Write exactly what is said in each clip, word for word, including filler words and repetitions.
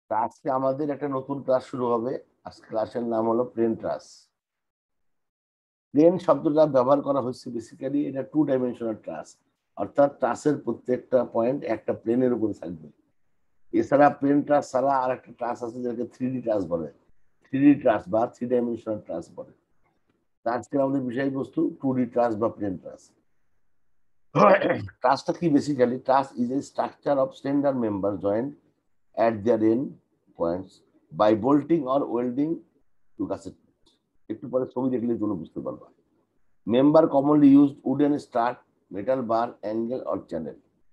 আজকে আমাদের একটা নতুন ক্লাস শুরু হবে। আজকে ক্লাসের নাম হলো প্লেন ট্রাস। প্লেন শব্দটা ব্যবহার করা হচ্ছে বেসিক্যালি, এটা টু ডাইমেনশনাল ট্রাস, অর্থাৎ ট্রাসের প্রত্যেকটা পয়েন্ট একটা প্লেনের উপরে থাকবে। এছাড়া প্লেন ট্রাস ছাড়া আর একটা ট্রাস আছে যেটাকে থ্রি ডি ট্রাস বলে, থ্রি ডি ট্রাস বা থ্রি ডাইমেনশনাল ট্রাস বলে। আজকে আমাদের বিষয়বস্তু টু ডি ট্রাস বা প্লেন ট্রাস। ট্রাসটা কি? Basically truss is a structure of standard member joint at their end points by bolting or welding to cassette. একটু পরে ছবি দেখলে তোমরা বুঝতে পারবা। Member commonly used wooden strut, metal bar, angle or channel.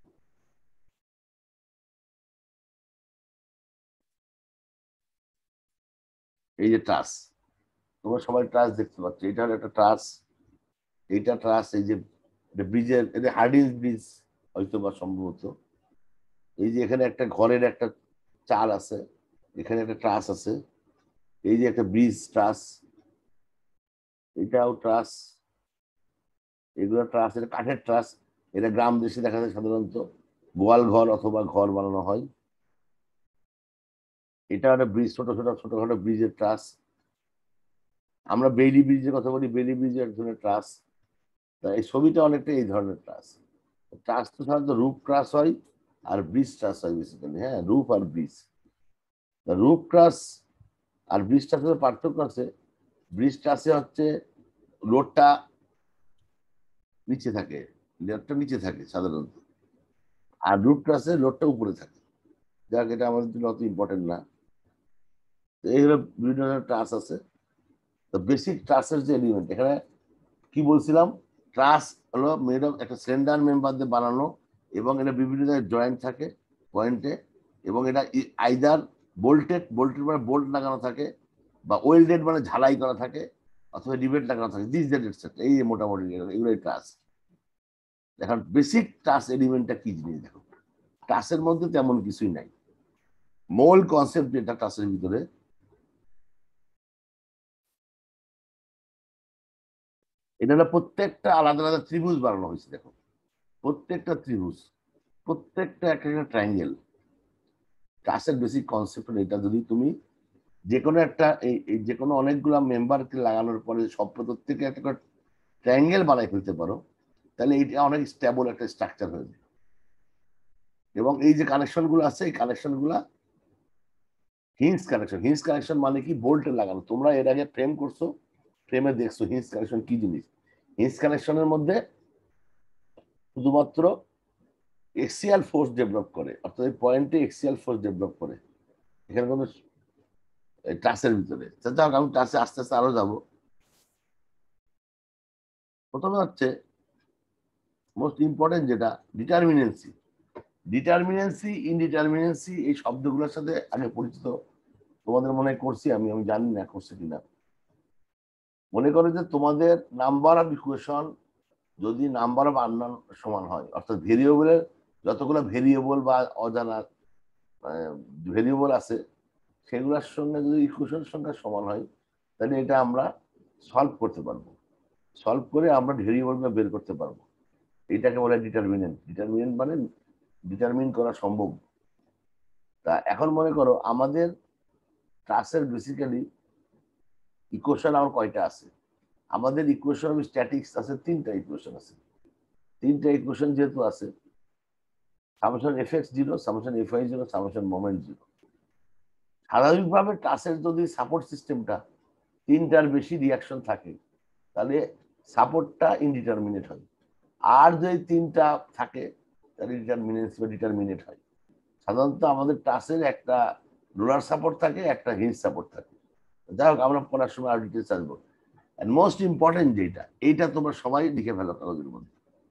এই যে ট্রাস, তোমরা সবাই ট্রাস দেখতে পাচ্ছ, এটা হলো একটা ট্রাস। এইটা ট্রাস, এই যে ব্রিজের, এটা হার্ডিন্স ব্রিজ হয়তো বা সম্ভবত। এই যে এখানে একটা ঘরের একটা চাল আছে, এখানে একটা ট্রাস আছে। এই যে একটা ব্রিজ ট্রাস, এটাও ট্রাস। এগুলো ট্রাস, এটা কাঠের ট্রাস। এটা গ্রাম দেশে দেখা যায় সাধারণত গোয়াল ঘর অথবা ঘর বানানো হয়। এটা একটা ব্রিজ, ছোট ছোট ছোটখাটো ব্রিজের ট্রাস। আমরা বেইলি ব্রিজের কথা বলি, বেইলি ব্রিজের এক ধরনের ট্রাস। তা এই ছবিটা অনেকটা এই ধরনের ট্রাস। ট্রাস তো সাধারণত রুফ ট্রাস হয় আর ব্রিজ ট্রাস হয় বেসিক্যালি। হ্যাঁ, রুফ আর ব্রিজ। রুফ ট্রাস আর ব্রিজ ট্রাসের পার্থক্য আছে। ব্রিজ ট্রাসে হচ্ছে লোডটা নিচে থাকে, লোডটা নিচে থাকে সাধারণত, আর রুফ ট্রাসে লোডটা উপরে থাকে। যাক, এটা আমাদের জন্য অত ইম্পর্টেন্ট না। এইগুলো বিভিন্ন ধরনের ট্রাস আছে। তো বেসিক ট্রাসের যে এলিমেন্ট এখানে কি বলছিলাম, ট্রাস হলো মেড অফ একটা স্লেন্ডার মেম্বার দিয়ে বানানো, এবং এটা বিভিন্ন জায়গায় জয়েন্ট থাকে পয়েন্টে, এবং এটা আইদার বোল্টেড, বোল্টেড মানে বোল্ট লাগানো থাকে, বা ওয়েল্ডেড মানে ঝালাই করা থাকে, অথবা রিবেট লাগানো থাকে। দিস দ্যাট এটসেট্রা, এই মোটামুটি এগুলোই ট্রাস। এখন বেসিক ট্রাস এলিমেন্টটা কি জিনিস দেখো। ট্রাসের মধ্যে তেমন কিছুই নাই। মূল কনসেপ্ট যেটা ট্রাসের ভিতরে, এটা হলো প্রত্যেকটা আলাদা আলাদা ত্রিভুজ বানানো হয়েছে। দেখো, প্রত্যেকটা ত্রিভুজ, প্রত্যেকটা একটা একটা ট্রায়াঙ্গেল। ট্রাসের বেসিক কনসেপ্ট হলো এটা। যদি তুমি যে কোনো একটা এই যে কোনো অনেকগুলো মেম্বারকে লাগানোর পরে সব প্রত্যেকে একটা করে ট্রায়াঙ্গেল বানাই ফেলতে পারো, তাহলে এইটা অনেক স্টেবল একটা স্ট্রাকচার হয়ে যায়। এবং এই যে কানেকশন গুলো আছে, এই কানেকশন গুলা হিঞ্জ কানেকশন। হিঞ্জ কানেকশন মানে কি? বোল্টে লাগানো। তোমরা এর আগে ফ্রেম করছো, ফ্রেমে দেখছো হিঞ্জ কানেকশন কি জিনিস। হিঞ্জ কানেকশনের মধ্যে শুধুমাত্র এক্সিয়াল ফোর্স ডেভেলপ করে, অর্থাৎ এই পয়েন্টে এক্সিয়াল ফোর্স ডেভেলপ করে। এখানে কোনো ট্রাসের ভিতরে, যাক আমি ট্রাসে আস্তে আস্তে আরো যাবো। প্রথমে হচ্ছে মোস্ট ইম্পর্টেন্ট যেটা, ডিটারমিনেন্সি। ডিটারমিনেন্সি, ইনডিটারমিনেন্সি, এই শব্দগুলোর সাথে আগে পরিচিত তোমাদের মনে করছি আমি, আমি জানি না করছে কিনা। মনে করো যে তোমাদের নাম্বার অফ ইকুয়েশন যদি নাম্বার অফ আননোন সমান হয়, অর্থাৎ ভেরিয়েবলের যতগুলো ভেরিয়েবল বা অজানা ভেরিয়েবল আছে সেগুলোর সঙ্গে যদি ইকুয়েশনের সংখ্যা সমান হয়, তাহলে এটা আমরা সলভ করতে পারবো। সলভ করে আমরা ভেরিয়েবলটা বের করতে পারবো। এটাকে বলে ডিটারমিনেন্ট। ডিটারমিনেন্ট মানে ডিটারমিন করা সম্ভব। তা এখন মনে করো আমাদের ক্লাসের বেসিক্যালি ইকুয়েশন আমার কয়টা আছে? আমাদের ইকুয়েশন অফ স্ট্যাটিক্স আছে তিনটা ইকুয়েশন আছে। তিনটা ইকুয়েশন যেহেতু আছে, summation F X zero, summation F I zero, summation moment zero. স্বাভাবিকভাবে ক্লাসের যদি সাপোর্ট সিস্টেমটা তিনটার বেশি রিয়াকশন থাকে, তাহলে সাপোর্টটা ইনডিটারমিনেট হয়। আর যদি তিনটা থাকে তাহলে ডিটারমিনেন্স বা ডিটারমিনেট হয়। সাধারণত আমাদের টাসের একটা রোলার সাপোর্ট থাকে, একটা হিঞ্জ সাপোর্ট থাকে। যাই হোক, আমরা পড়ার সময় আর ডিটেলস আসবো। এন্ড মোস্ট ইম্পর্টেন্ট যেটা, এইটা তোমরা সবাই লিখে ফেলো কাগজের মধ্যে।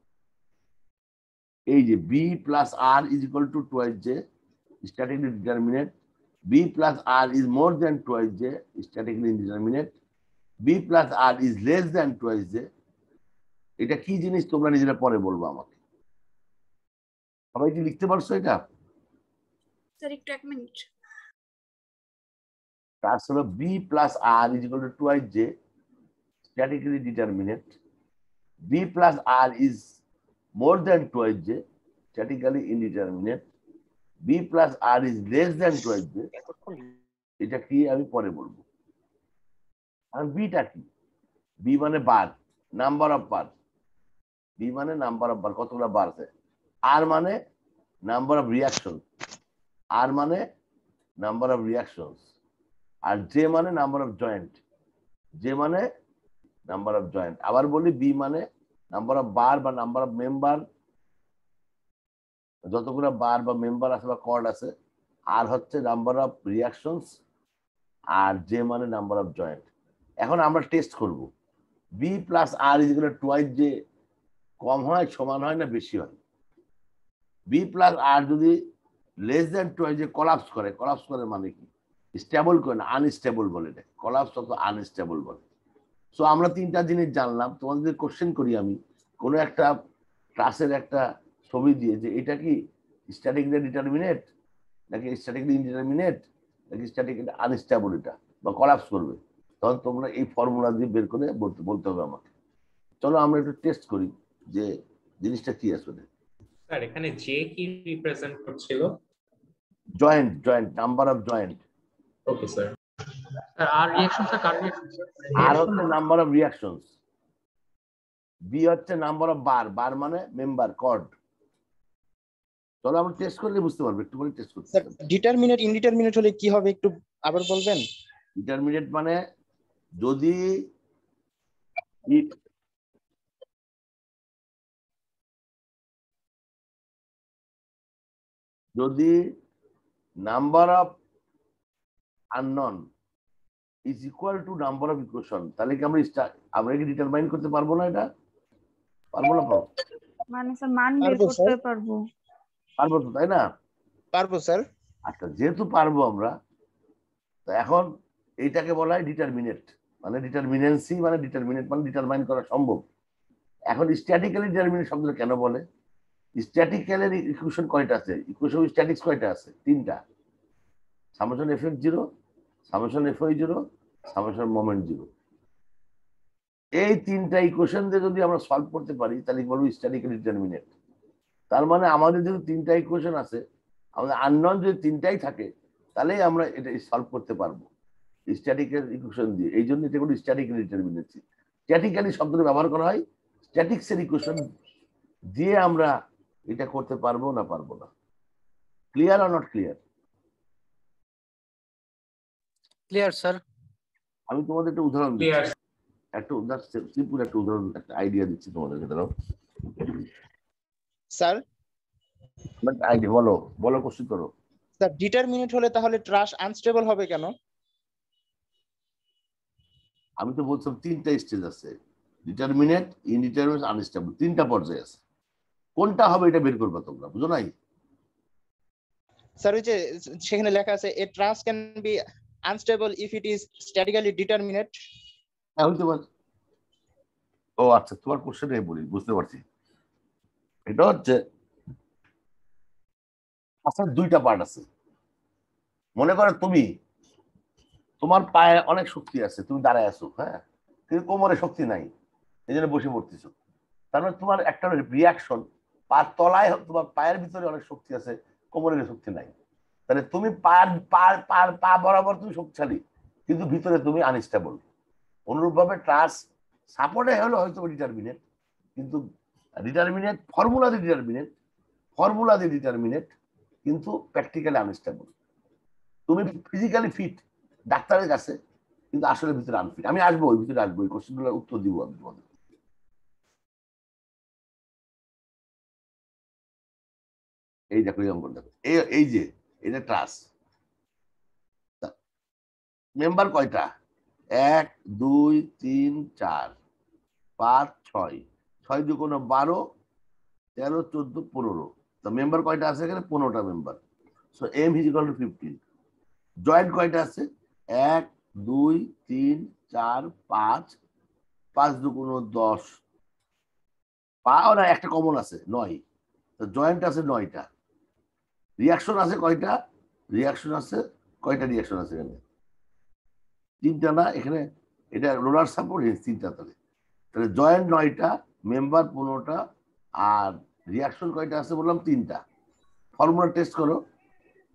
এই যে B plus R is equal to twice J, statically determinate. B plus R is more then twice J, statically indeterminate. B plus R is less then twice J. এটা কি জিনিস তোমরা নিজেরা পরে বলবো আমাকে। সবাই কি লিখতে পারছো এটা? স্যার একটু এক মিনিট। তার হলো B plus R is equal to twice J, statically determinate. B plus R is more than twice j, statically indeterminate. B plus R is less than twice J, এটা কি আমি পরে বলবো। আর বিটা কি? বি মানে bar, number of bar. B মানে number of bar, কতগুলো bar আছে। আর মানে নাম্বার অফ রিয়াকশন, আর মানে নাম্বার অফ রিয়াকশন। আর জে মানে নাম্বার অফ জয়েন্ট, জে মানে নাম্বার অফ জয়েন্ট। আবার বলি, বি মানে নাম্বার অফ বার বা নাম্বার অফ মেম্বার, যতগুলো বার বা মেম্বার আছে বা কর্ড আছে। আর হচ্ছে নাম্বার অফ রিয়াকশনস, আর জে মানে নাম্বার অফ জয়েন্ট। এখন আমরা টেস্ট করব B plus R is equal to twice J কম হয়, সমান হয় না বেশি হয়। বি প্লাস আর যদি less then twice J collapse করে, কলাপস করে মানে কি? স্টেবল করে না, আনস্টেবল বলে এটা। কলাপস অথবা আনস্টেবল বলে। সো আমরা তিনটা জিনিস জানলাম। তোমাদের যদি কোশ্চেন করি আমি, কোনো একটা ক্লাসের একটা ছবি দিয়ে যে এটা কি স্ট্যাটিকলি ডিটারমিনেট নাকি স্ট্যাটিকলি ইনডিটারমিনেট নাকি স্ট্যাটিকলি আনস্টেবল এটা বা কলাপস করবে, তখন তোমরা এই ফর্মুলা দিয়ে বের করে বলতে বলতে হবে আমাকে। চলো আমরা একটু টেস্ট করি যে জিনিসটা কি আসলে। স্যার এখানে জে কি রিপ্রেজেন্ট করছিল? Joint, joint, number of joint. Okay sir. Sir R রিঅ্যাকশনটা কার রিঅ্যাকশন স্যার? আর হচ্ছে নাম্বার অফ রিঅ্যাকশনস। বি হচ্ছে নাম্বার অফ বার, বার মানে মেম্বার কর্ড। চলো আমরা টেস্ট করলে বুঝতে পারবো, একটু করে টেস্ট করতে। স্যার ডিটারমিনেট ইনডিটারমিনেট হলে কি হবে একটু আবার বলবেন? ডিটারমিনেট মানে যদি যদি number of unknown is equal to number of equation, তাহলে কি আমরা আমরা কি ডিটারমাইন করতে পারবো না? এটা পারবো না? পারবো মানে স্যার মান বের পারবো করতে স্যার। পারবো। পারবো তো, তাই না? পারবো স্যার। আচ্ছা, যেহেতু পারবো আমরা, তো এখন এইটাকে বলা হয় ডিটারমিনেট। মানে ডিটারমিনেন্সি মানে ডিটারমিনেট মানে ডিটারমাইন করা সম্ভব। এখন স্ট্যাটিক্যালি ডিটারমিনেট শব্দটা কেন বলে? স্ট্যাটিক্যালের ইকুয়েশন কয়টা আছে? ইকুয়েশন স্ট্যাটিক্স কয়টা আছে? তিনটা। Summation F X zero, summation F Y zero, summation moment zero. এই তিনটা ইকুয়েশন দিয়ে যদি আমরা সলভ করতে পারি, তাহলে বলবো স্ট্যাটিক্যালি ডিটারমিনেট। তার মানে আমাদের যদি তিনটা ইকুয়েশন আছে, আমাদের আননোন যদি তিনটাই থাকে, তাহলেই আমরা এটা সলভ করতে পারবো স্ট্যাটিক্যাল ইকুয়েশন দিয়ে। এই জন্য এটা কোনো স্ট্যাটিক্যালি ডিটারমিনেন্সি। স্ট্যাটিক্যালি শব্দটা ব্যবহার করা হয় স্ট্যাটিক্সের ইকুয়েশন দিয়ে আমরা এটা করতে পারবো না পারবো না। Clear or not clear? Clear sir. আমি তোমাদের একটা উদাহরণ দিচ্ছি, ক্লিয়ার একটা উদাহরণ, সিম্পল একটা উদাহরণ, একটা আইডিয়া দিচ্ছি তোমাদেরকে। দাঁড়াও স্যার আইডিয়া বলো, বলো, কোশ্চেন করো। স্যার ডিটারমিনেট হলে তাহলে ট্রাশ আনস্টেবল হবে কেন? আমি তো বলছিলাম তিনটা স্টেজ আছে, ডিটারমিনেট, ইনডিটারমিনেট, আনস্টেবল, তিনটা পর্যায়ে আছে। কোনটা হবে এটা বের করবে তোমরা, বুঝো নাই? স্যার ওই যে সেখানে লেখা আছে a truss can be unstable if it is statically determinate. হ্যাঁ, হইতে পারে। ও আচ্ছা, তোমার কোশ্চেন বলি, বুঝতে পারছি। এটা হচ্ছে আচ্ছা, দুইটা পার্ট আছে। মনে করো তুমি, তোমার পায়ে অনেক শক্তি আছে, তুমি দাঁড়ায় আছো, হ্যাঁ, কিন্তু কোমরে শক্তি নাই, এই জন্য বসে পড়তেছো। তার মানে তোমার একটা রিয়াকশন, পার তলায় তোমার পায়ের ভিতরে অনেক শক্তি আছে, কোমরের শক্তি নাই। তাহলে তুমি পার পার পার পা বরাবর তুমি শক্তিশালী, কিন্তু ভিতরে তুমি আনস্টেবল। অনুরূপভাবে ট্রাস সাপোর্টে হলো হয়তো ডিটারমিনেট, কিন্তু ডিটারমিনেট ফর্মুলা দিয়ে ডিটারমিনেট, ফর্মুলা দিয়ে ডিটারমিনেট, কিন্তু প্র্যাকটিক্যালি আনস্টেবল। তুমি ফিজিক্যালি ফিট ডাক্তারের কাছে, কিন্তু আসলে ভিতরে আনফিট। আমি আসবো, ওই ভিতরে আসবো, ওই কোশ্চেনগুলোর উত্তর দিব আমি তোমাদের। এই দেখো, এই অঙ্কন দেখো, এই এই যে এটা ট্রাস। মেম্বার কয়টা? এক, দুই, তিন, চার, পাঁচ, ছয়। ছয় দু কোনো বারো, তেরো, চোদ্দ, পনেরো। তো মেম্বার কয়টা আছে এখানে? পনেরোটা member. So M is equal to fifteen. Joint কয়টা আছে? এক, দুই, তিন, চার, পাঁচ, পাঁচ দু কোনো দশ, পাও না, একটা কমন আছে নয়। তো জয়েন্ট আছে নয়টা। রিয়াকশন আছে কয়টা? রিয়াকশন আছে কয়টা? রিয়াকশন আছে এখানে তিনটা না? এখানে এটা রোলার সাপোর্ট, তিনটা। তাহলে তাহলে জয়েন্ট নয়টা, মেম্বার পনেরোটা, আর রিয়াকশন কয়টা আছে বললাম? তিনটা। ফর্মুলা টেস্ট করো,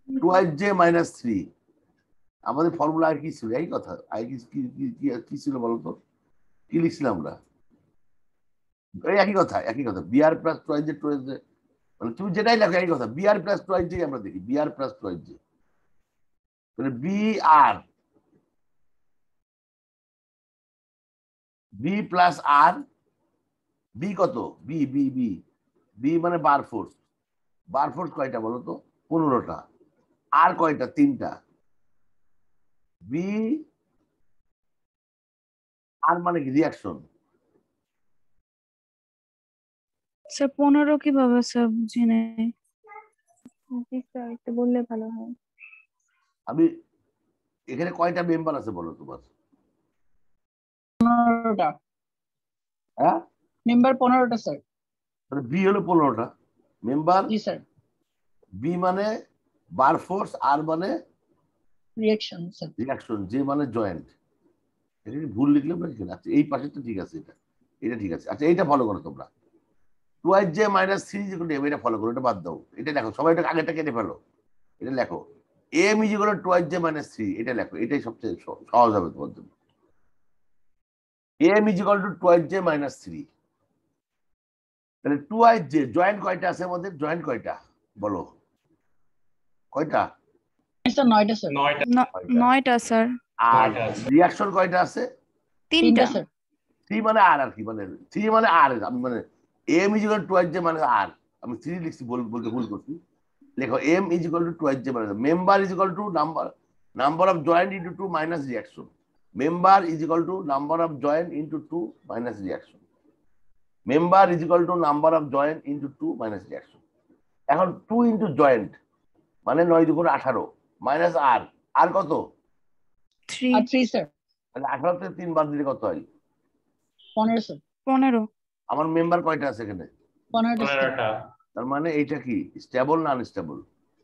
টুয়াইস জে মাইনাস থ্রি। আমাদের ফর্মুলা আর কি ছিল? এই কথা আই কি কি- কি- কি- কি ছিল বলতো? কি লিখছিলাম আমরা? এই একই কথা, একই কথা। B R plus twice J twice J, মানে তুমি যেটাই লেখো একই কথা। বিআর প্লাস টুয়াইস জে আমরা দেখি, বিআর প্লাস টুয়াইস জে, তাহলে B R B plus R, B কত? বি বি বি বি মানে বার ফোর্স। বার ফোর্স কয়টা বলো তো? পনেরোটা। আর কয়টা? তিনটা। বি আর মানে কি? রিয়াকশন। স্যার পনেরো কিভাবে স্যার বুঝি নাই। জি স্যার একটু বললে ভালো হয়। আমি এখানে কয়টা মেম্বার আছে বলো তোমার? পনেরোটা হ্যাঁ, মেম্বার, পনেরোটা স্যার। তাহলে বি হলো পনেরোটা মেম্বার। জি স্যার। বি মানে বার ফোর্স, আর মানে রিঅ্যাকশন স্যার। রিয়াকশন, যে মানে জয়েন্ট। এটা কি ভুল লিখলাম না এখানে? আচ্ছা এই পাশেরটা ঠিক আছে, এটা এটা ঠিক আছে। আচ্ছা এইটা ফলো করো তোমরা। টুয়াইস জে মাইনাস থ্রি যেগুলো এটা ফলো করো, এটা বাদ দাও। এটা দেখো সবাই, এটা আগেটা কেটে ফেলো। এটা লেখো M is equal to twice J minus three. এটা লেখো, এটাই সবচেয়ে স- সহজ হবে তোমার জন্য। M is equal to twice J minus three. তাহলে টুয়াইস জে জয়েন্ট কয়টা আছে আমাদের? জয়েন্ট কয়টা বলো? কয়টা? স্যার নয়টা স্যার। নয়টা ন- নয়টা স্যার। আর নয়টা আছে। রিয়াকশন কয়টা আছে? তিনটা। তিনটা স্যার। থ্রি মানে আর আর কি মানে থ্রি মানে আর, আমি মানে M is equal to twice J মানে আর, আমি থ্রি লিখছি, বল- বলতে ভুল করছি। লেখো M is equal to twice J মানে member is equal to number number of joint into two minus reaction. Member is equal to number of joint into two minus reaction. Member is equal to number of joint into two minus reaction. এখন two into joint মানে নয় দুগুণ আঠারো, minus R, R কত? Three. R three sir. তাহলে আঠারো থেকে তিন বাদ দিলে কত হয়? পনেরো স্যার। পনেরো। আমার মেম্বার কয়টা আছে এখানে? পনেরোটা স্যার। পনেরোটা। তার মানে এইটা কি স্টেবল না আনস্টেবল?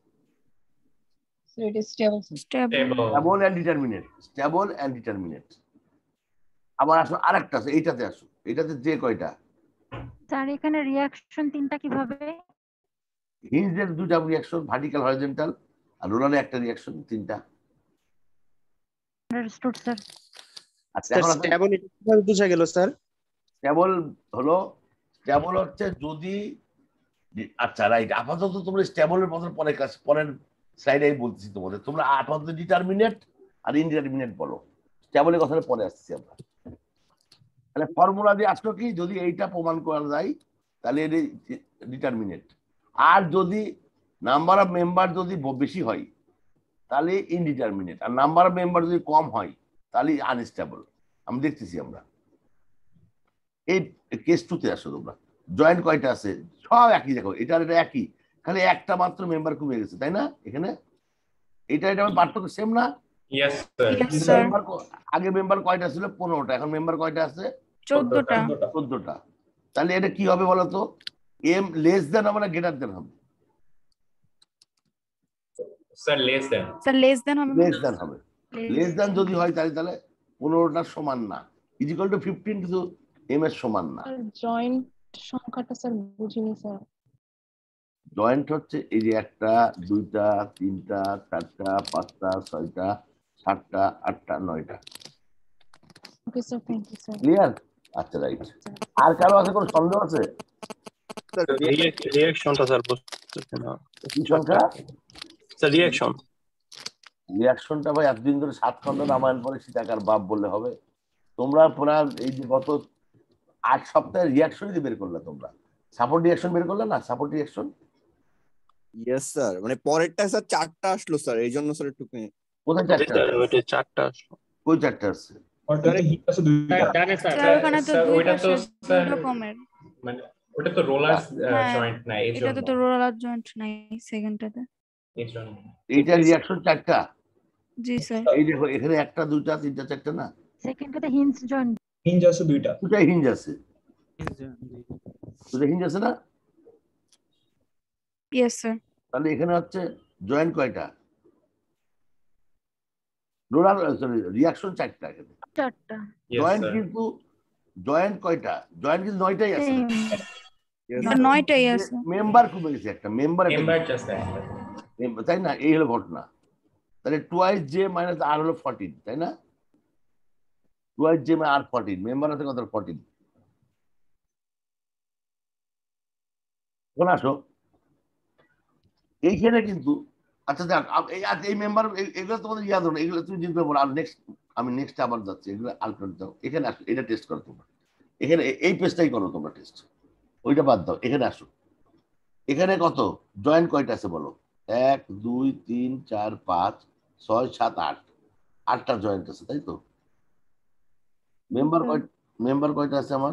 স্যার এটা stable sir. Stable. Stable. Stable and determinate, stable and determinate. আবার আসো আরেকটা আছে, এইটাতে আসো। এটাতে যে কয়টা? স্যার এখানে রিয়াকশন তিনটা কিভাবে? হিঞ্জের দুটা রিয়াকশন, ভার্টিক্যাল হরিজন্টাল, আর রোলারে একটা রিয়াকশন, তিনটা। Understood sir. আচ্ছা স্যার এখন আছে স্টেবিলিটি কিভাবে বোঝা গেল স্যার? স্টেবল হলো, স্টেবল হচ্ছে যদি, আচ্ছা রাইট, আপাতত তোমরা স্টেবলের পথের পরে কাজ, পরের স্লাইডে আমি বলতেছি তোমাদের। তোমরা আপাতত ডিটারমিনেট আর ইনডিটারমিনেট বলো। স্টেবলের কথাটা পরে আসছি আমরা। তাহলে ফর্মুলা দিয়ে আসলো কি, যদি এইটা প্রমাণ করা যায় তাহলে এটি ডিটারমিনেট। আর যদি নাম্বার অফ মেম্বার যদি ব- বেশি হয় তাহলে ইনডিটারমিনেট, আর নাম্বার অফ মেম্বার যদি কম হয় তাহলে আনস্টেবল। আমি দেখতেছি আমরা। এই কেস টুতে আসো তোমরা। জয়েন্ট কয়টা আছে? সব একই, দেখো এটা আর এটা একই, খালি একটা মাত্র মেম্বার কমে গেছে, তাই না? এখানে এটা এটা পার্থক্য সেম না? Yes, sir. Yes, sir. Member আগে মেম্বার কয়টা ছিল? পনেরোটা। এখন মেম্বার কয়টা আছে? চোদ্দটা। চোদ্দটা। তাহলে এটা কি হবে বলতো? এম লেস দেন হবে না গ্রেটার দেন হবে? Sir, less than. Sir less than হবে লেস দেন হবে। লেস দেন যদি হয় তাহলে তাহলে পনেরোটার সমান না, ইজিক্যাল টু ফিফটিন, কিন্তু এম এর সমান না। জয়েন্ট সংখ্যাটা স্যার বুঝিনি স্যার। জয়েন্ট হচ্ছে এই যে একটা, দুইটা, তিনটা, চারটা, পাঁচটা, ছয়টা, সাতটা, আটটা, নয়টা। Okay sir, thank you sir. Clear? আচ্ছা রাইট। আর কারো আছে কোনো সন্দেহ আছে? রিঅ্যাকশনটা স্যার বুঝতেছি না। কি সংখ্যা? স্যার রিঅ্যাকশন রিয়াকশনটা ভাই এতদিন ধরে সাত খন্ড রামায়ণ পরে সীতাকার বাপ বললে হবে? তোমরা পুরা এই যে গত আট সপ্তাহে রিয়াকশনই বের করলে, তোমরা সাপোর্ট রিয়াকশন বের করলে না? সাপোর্ট রিয়াকশন ইয়েস স্যার, মানে পরেরটা স্যার চারটা আসলো স্যার, এই জন্য স্যার একটু কোথায় চারটা? ওইটা চারটা আসলো। কই চারটা আছে? ডানে স্যার। স্যার ওখানে তো স্যার, দুই ওইটা তো পাশে দুই স্যার রকমের। মানে ওটা তো রোলার হ্যাঁ, জয়েন্ট না, এই এটাতে জন্য তো রোলার জয়েন্ট নাই সেকেন্ডটাতে। এই জন্য এইটা রিয়াকশন চারটা। জি স্যার। এই দেখো এখানে একটা, দুইটা, তিনটা, চারটা না? সেকেন্ডটাতে হিঞ্জ জয়েন্ট। হিঞ্জ আছে দুইটা। দুটাই হিঞ্জ আছে, দুটা হিঞ্জ আছে না? Yes sir. তাহলে এখানে হচ্ছে জয়েন্ট কয়টা? রোলার সরি রিয়াকশন চারটা। এখানে চারটা। Yes, joint sir. কিন্তু জয়েন্ট কয়টা? জয়েন্ট কিন্তু নয়টাই আছে। সেম। নয়টাই আছে। মেম্বার কমে গেছে একটা, মেম্বার Member just একটা। এম- তাই না, এই হলো ঘটনা। তাহলে টুয়াইস জে মাইনাস আর হলো ফোরটিন, তাই না? টুয়াইস জে আর ফোরটিন, মেম্বার আছে কত? ফোরটিন। এখন আসো এইখানে কিন্তু, আচ্ছা দেখ আপ- এই আচ্ছা, এই মেম্বার এগুলো তোমাদের ইয়াদ হবে না, এগুলো তুমি জিতবে বলো। আর নেক্সট আমি নেক্সট আবার যাচ্ছি, এগুলো আলটার দাও। এখানে আসো, এটা টেস্ট করো তোমরা। এখানে এ- এই পেজটাই করো তোমরা টেস্ট, ওইটা বাদ দাও। এখানে আসো, এখানে কত জয়েন্ট কয়টা আছে বলো? এক দুই তিন চার পাঁচ ছয় সাত আট, আটটা জয়েন্ট আছে, তাই তো? মেম্বার কয়, মেম্বার কয়টা আছে আমার?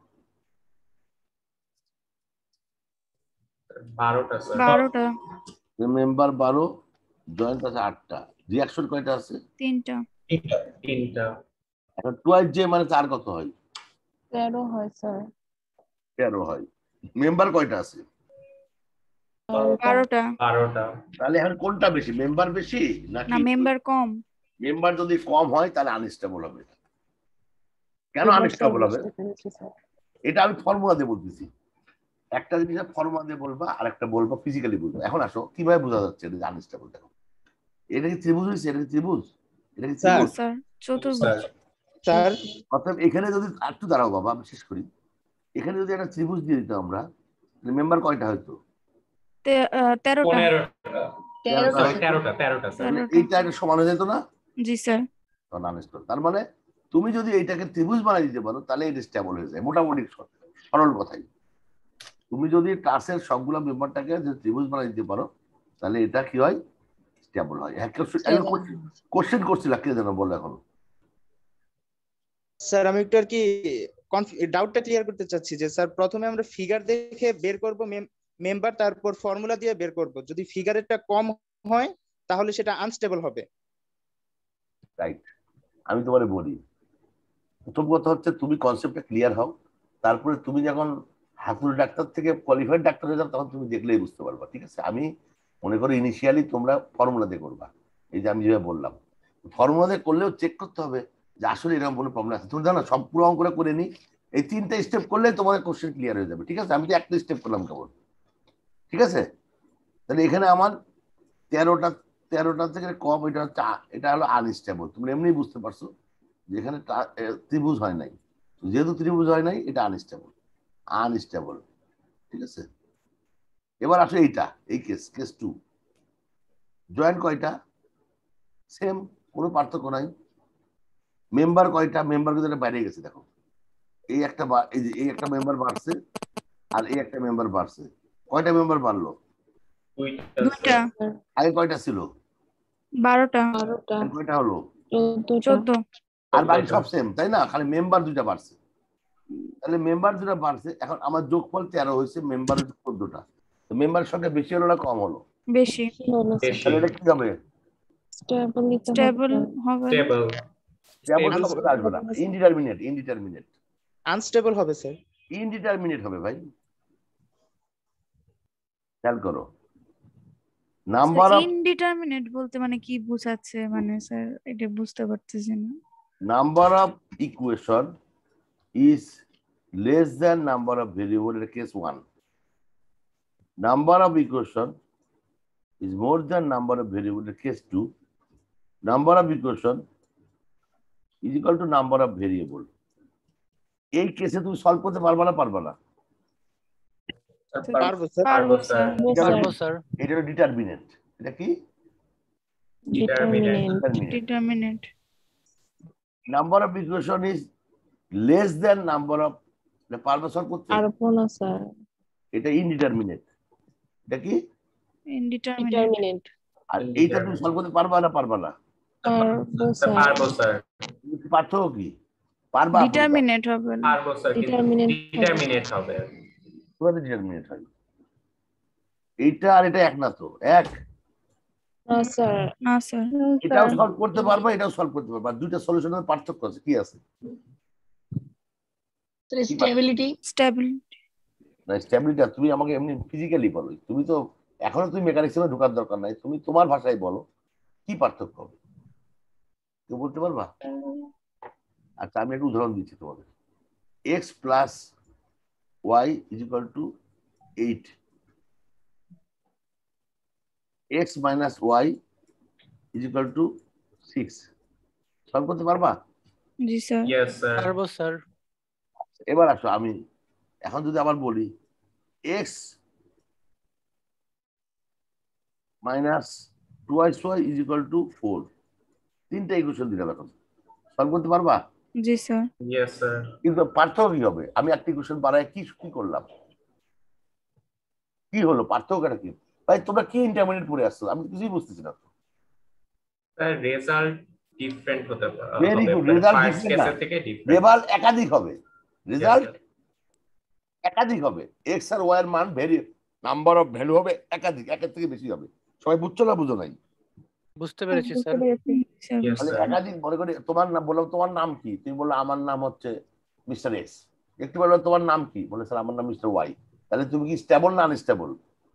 বারোটা স্যার। বারোটা। মেম্বার বারো, জয়েন্ট আছে আটটা, রিয়াকশন কয়টা আছে? তিনটা। তিনটা তিনটা এখন টুয়াইস জে মানে চার কত হয়? তেরো হয় স্যার। তেরো হয়। মেম্বার কয়টা আছে? বারোটা। বারোটা। তাহলে এখন কোনটা বেশি, মেম্বার বেশি না, নাকি? মেম্বার কম। মেম্বার যদি কম হয় তাহলে আনস্টেবল হবে। কেন এবার স্যার আনস্টেবল হবে? বুঝতে পেরেছি স্যার। এটা আমি ফর্মুলা দিয়ে বলতেছি। একটা জিনিস ফর্মুলা দিয়ে বলবা, আর একটা বলবা ফিজিক্যালি বুঝবা। এখন আসো কিভাবে বোঝা যাচ্ছে এটা যে আনস্টেবল? দেখো, এটা কি ত্রিভুজ হয়েছে? এটা কি ত্রিভুজ? এটা কি স্যার। না ত্রিভুজ? স্যার, চতুর্ভুজ। স্যার স্যার অর্থাৎ এখানে যদি একটু দাঁড়াও বাবা, আমি শেষ করি। এখানে যদি একটা ত্রিভুজ দিয়ে দিতাম আমরা, মেম্বার কয়টা হয়তো? তে- আহ, তেরোটা। পনেরোটা। তেরোটা সরি তেরোটা তেরোটা স্যার। তাহলে তেরোটা। এইটা একটা সমান হয়ে যেত না? জি স্যার। তখন আনস্টেবল। তার মানে তুমি যদি এইটাকে ত্রিভুজ বানিয়ে দিতে পারো তাহলে এটা স্টেবল হয়ে যায়, মোটামুটি স- সরল কথাই। তুমি যদি ক্লাসের সবগুলো মেম্বারটাকে যদি ত্রিভুজ বানিয়ে দিতে পারো তাহলে এটা কি হয়? স্টেবল হয়। হ্যাঁ, কোশ্চেন করছিল কে যেন বলো এখন। স্যার আমি একটু আর কি ডাউটটা ক্লিয়ার করতে চাচ্ছি যে স্যার প্রথমে আমরা ফিগার দেখে বের করব মেম্বার, তারপর ফর্মুলা দিয়ে বের করব। যদি ফিগারেরটা কম হয় তাহলে সেটা আনস্টেবল হবে। রাইট, আমি তোমারে বলি, প্রথম কথা হচ্ছে তুমি কনসেপ্টটা ক্লিয়ার হও, তারপরে তুমি যখন হাতুড় ডাক্তার থেকে কোয়ালিফাইড ডাক্তার হয়ে যাও তখন তুমি দেখলেই বুঝতে পারবা, ঠিক আছে? আমি মনে করি ইনিশিয়ালি তোমরা ফর্মুলা দিয়ে করবা, এই যে আমি যেভাবে বললাম। ফর্মুলা দিয়ে করলেও চেক করতে হবে যে আসলে এরকম কোনো প্রবলেম আছে। তুমি জানো সব পুরো অঙ্কটা করে নিই, এই তিনটা স্টেপ করলে তোমাদের কোশ্চেন ক্লিয়ার হয়ে যাবে, ঠিক আছে? আমি তো একটা স্টেপ করলাম কেবল, ঠিক আছে? তাহলে এখানে আমার তেরোটা, তেরোটা থেকে কম, এটা হচ্ছে আ- এটা হলো আনস্টেবল। তুমি এমনি বুঝতে পারছো যেখানে টা- এ, ত্রিভুজ হয় নাই, যেহেতু ত্রিভুজ হয় নাই এটা আনস্টেবল, আনস্টেবল, ঠিক আছে? এবার আসো এইটা, এই কেস, কেস টু। জয়েন্ট কয়টা? সেম, কোনো পার্থক্য নাই। মেম্বার কয়টা? মেম্বার কিন্তু এটা বাইরে গেছে, দেখো এই একটা বা- এই যে এই একটা মেম্বার বাড়ছে আর এই একটা মেম্বার বাড়ছে। কয়টা মেম্বার বাড়লো? দুইটা দুইটা। স্যার। আগে কয়টা ছিল? বারোটা। বারোটা। এখন কয়টা হলো? চোদ্দটা। চোদ্দ। আর বাকি সব সেম, তাই না? খালি মেম্বার দুইটা বাড়ছে। তাহলে মেম্বার দুটা বাড়ছে, এখন আমার যোগফল তেরো হয়েছে, মেম্বার হচ্ছে চোদ্দটা। মেম্বারের সংখ্যা বেশি হলো না কম হলো? বেশি। কি হলো স্যার? বেশি। তাহলে এটা কি হবে? স্টেবলই তো হবে স্টেবল স্যার। হবে। স্টেবল। যেমন Stable শব্দটা আসবে না, ইনডিটারমিনেট, ইনডিটারমিনেট, আনস্টেবল হবে স্যার। ইনডিটারমিনেট হবে ভাই। খেয়াল করো, নাম্বার অফ ইনডিটারমিনেট বলতে মানে কি বোঝাচ্ছে? মানে স্যার এটা বুঝতে পারতেছি না। Number of equation is less than number of variable, এর case one. Number of equation is more than number of variable, এর case two. Number of equation is equal to number of variable. এই কেসে তুমি solve করতে পারবা না? পারবা না? পারবো স্যার। পারবো স্যার। পারবো স্যার। এটা হলো ডিটারমিনেন্ট। এটা কি? Determinant. Determinant. Determinate. Number of equation is less than number of, পারবে সলভ করতে? পারবো না স্যার। এটা ইনডিটারমিনেট। এটা কি? ইনডিটারমিনেট। ডিটারমিনেন্ট। আর এইটা তুমি সলভ করতে পারবা না? পারবা না? পারবো স্যার স্যার। পারবো স্যার। কিন্তু পার্থক্য কি? পারবা? ডিটারমিনেট হবে না। পারবো স্যার কিন্তু Determinate হবে। ডিটারমিনেট হবে। তোমাদের ডিটারমিনেট হয়। এইটা আর এটা এক না তো? এক। না স্যার। না স্যার। এটাও সলভ করতে পারবা, এটাও সলভ করতে পারবা, দুইটা সলিউশনের পার্থক্য আছে। কি আছে? স্টেবিলিটি। স্টেবল। না, স্ট্যাবিলিটি তুমি আমাকে এমনি ফিজিক্যালি বলো, তুমি তো এখনো তুমি মেকানিক্সে ঢোকার দরকার নাই, তুমি তোমার ভাষায় বলো কি পার্থক্য হবে, কেউ বলতে পারবা? আচ্ছা আমি একটা উদাহরণ দিচ্ছি তোমাদের। X plus Y is equal to eight. X minus Y is equal to six solve করতে পারবা? জি স্যার। Yes sir. পারবো স্যার। এবার আসো আমি এখন যদি আবার বলি X minus two X Y is equal to four, তিনটা ইকুয়েশন দিলাম, এখন সলভ করতে পারবা? জি স্যার। Yes sir. কিন্তু পার্থক্য কি হবে? আমি একটা ইকুয়েশন বাড়ায় কি কি করলাম, কি হলো পার্থক্যটা কি? ভাই তোমরা কি ইন্টারমিডিয়েট পড়ে আসছো, আমি কিছুই বুঝতেছি না। স্যার রেজাল্ট ডিফারেন্ট হতে পারে। ভেরি গুড, রেজাল্ট ডিফারেন্ট না, থেকে ডিফারেন্ট। রেজাল্ট একাধিক হবে, রেজাল্ট একাধিক হবে। এক্স আর ওয়াই এর মান ভেরি নাম্বার অফ ভ্যালু হবে একাধিক, একের থেকে বেশি হবে। সবাই বুঝছো না বুঝো নাই? বুঝতে পেরেছি স্যার। Yes, মানে sir. একাধিক মনে করি তোমার নাম বললাম, তোমার নাম কি? তুমি বললো আমার নাম হচ্ছে মিস্টার এক্স। একটু বললো তোমার নাম কি? বলে স্যার আমার নাম মিস্টার ওয়াই। তাহলে তুমি কি স্টেবল না আনস্টেবল?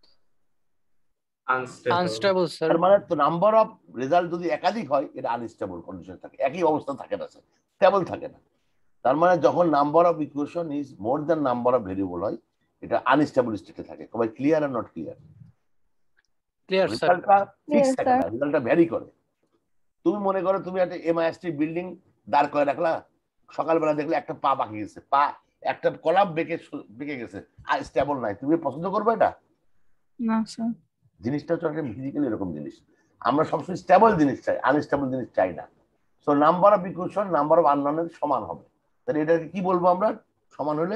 Unstable sir. তার মানে তো নাম্বার অফ রেজাল্ট যদি একাধিক হয় এটা আনস্টেবল কন্ডিশন থাকে, একই অবস্থা থাকে না স্যার, স্টেবল থাকে না। তার মানে যখন number of equation is more than number of variable হয় এটা আনস্টেবল স্টেটে থাকে। সবাই ক্লিয়ার আর নট ক্লিয়ার? Clear sir. রেজাল্টটা ফিক্স থাকে না, রেজাল্টটা ভ্যারি করে। তুমি মনে করো তুমি একটা এমআইএসটি বিল্ডিং দাঁড় করে রাখলা, সকালবেলা দেখলে একটা পা বাঁকে গেছে, পা একটা কলাম বেঁকে বেঁকে গেছে, আর স্টেবল নাই, তুমি পছন্দ করবে এটা? না স্যার। জিনিসটা হচ্ছে একটা ফিজিক্যালি এরকম জিনিস, আমরা সবসময় স্টেবল জিনিস চাই, আনস্টেবল জিনিস চাই না। So number of equation number of আননোনের সমান হবে। তাহলে এটাকে কি বলবো আমরা? সমান হলে